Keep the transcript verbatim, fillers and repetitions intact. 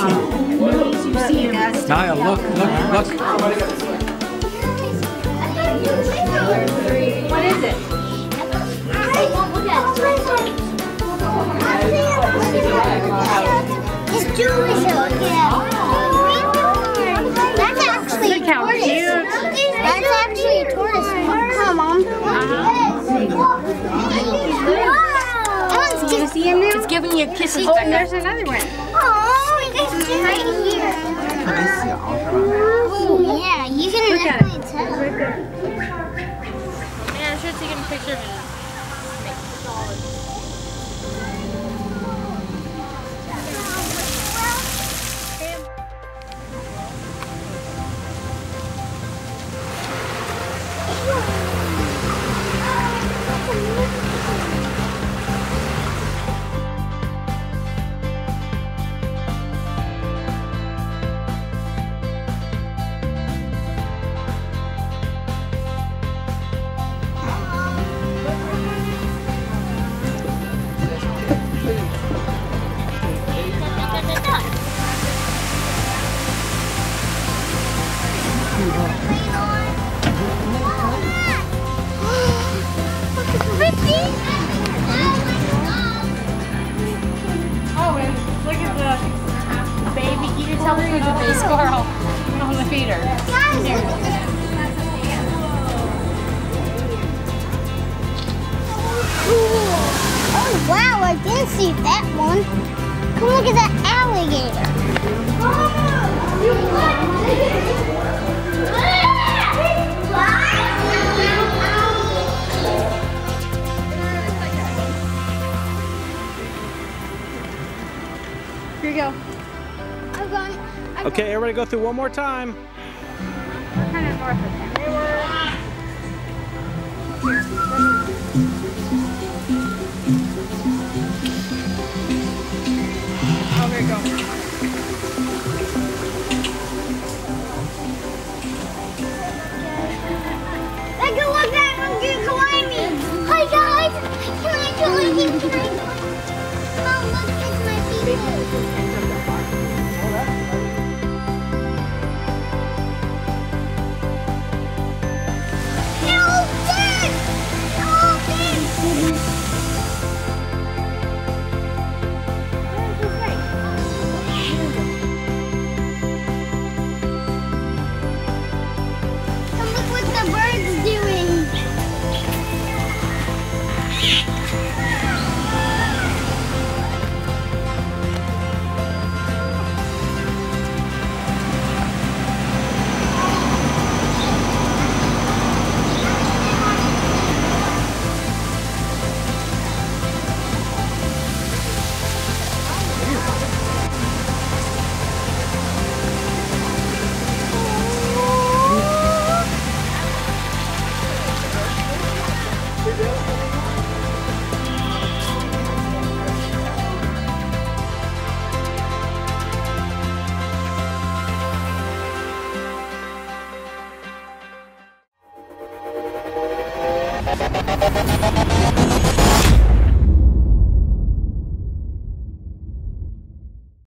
Naya, look, look, look. What is it? It's Jewish, yeah. That's actually Look how cute. That's actually a tortoise. Come on, Mom. Do you see him now? It's giving you kisses. Oh, there's another one. Oh, it's right here. Oh, yeah, you can definitely tell. Yeah, I should take a picture of it. Oh, and look at the baby. Can you tell me who's a baby squirrel on the feeder? Here. Oh, wow, I didn't see that one. Come look at that alligator. Here you go. I'm going. Okay, everybody go through one more time. We're kind of north of them. They were... Oh, there you go. Look at what that monkey climbing. Hi guys. Can I join you? Can I join? Mom, look, it's my people. Help this! Help this! And look what the bird's doing. We'll be right back.